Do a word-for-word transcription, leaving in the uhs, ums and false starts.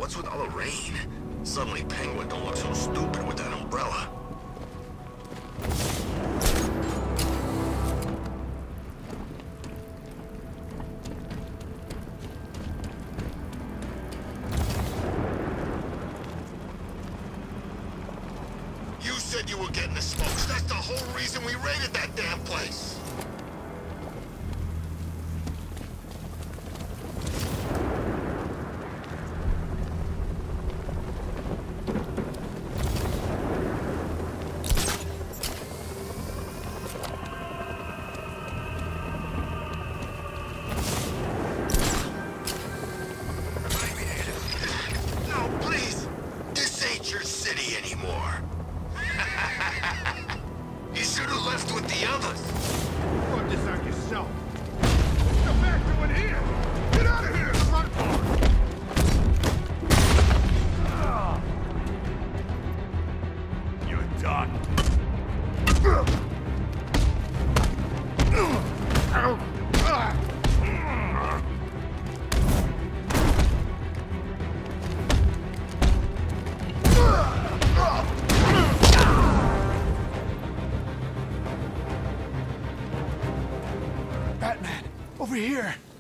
What's with all the rain? Suddenly Penguin don't look so stupid with that umbrella. You said you were getting the smokes. That's the whole reason we raided that damn place. You should have left with the others. Sort this out yourself. Get back to it here. Get out of here. Run for it. You're done. Batman, over here.